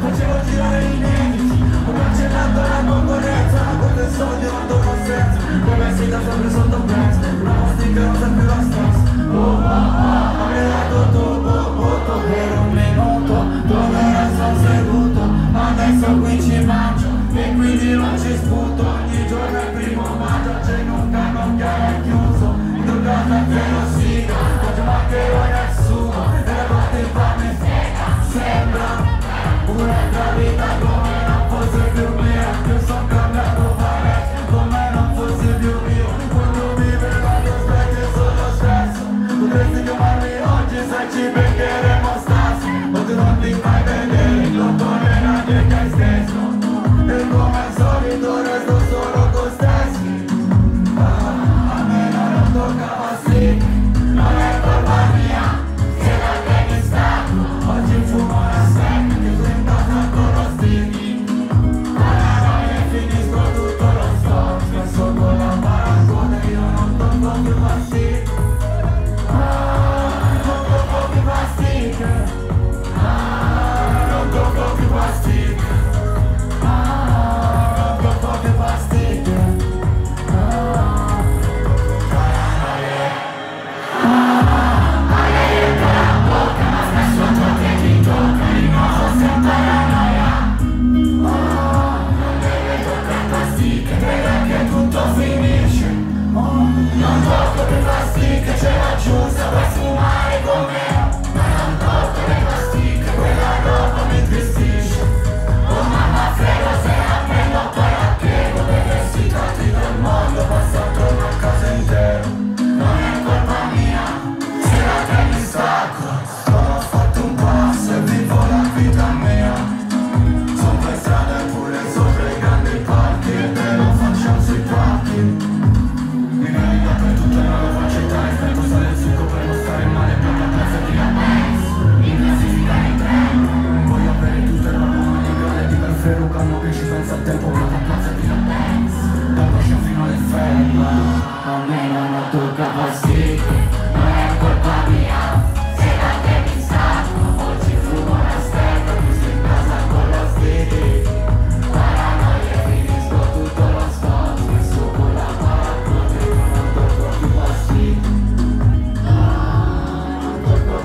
facevo girare i nemici, ho cancellato la concorrenza, con del soldi non dovrò senso, come si da sempre sotto prezzo, una postica non sempre la stessa. Avrei dato tutto per un minuto, dove ora sono seduto, adesso qui ci mangio, e quindi non ci sputo, ogni giorno è il primo maggio, c'è un cannocchiale è chiuso, in casa che lo siga, oggi mancherò nessuno, e la notte fa mi sembra un'altra vita come non fosse più